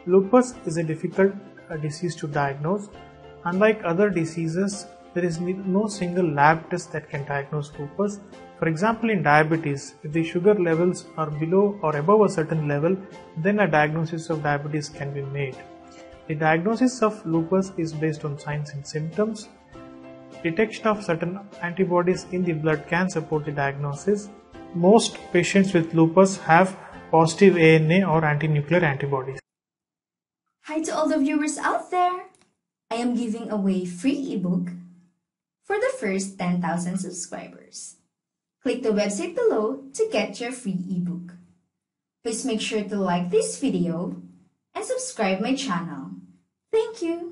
Lupus is a difficult disease to diagnose. Unlike other diseases, there is no single lab test that can diagnose lupus. For example, in diabetes, if the sugar levels are below or above a certain level, then a diagnosis of diabetes can be made. The diagnosis of lupus is based on signs and symptoms. Detection of certain antibodies in the blood can support the diagnosis. Most patients with lupus have positive ANA or antinuclear antibodies. Hi to all the viewers out there! I am giving away free ebook for the first 10,000 subscribers. Click the website below to get your free ebook. Please make sure to like this video and subscribe my channel. Thank you!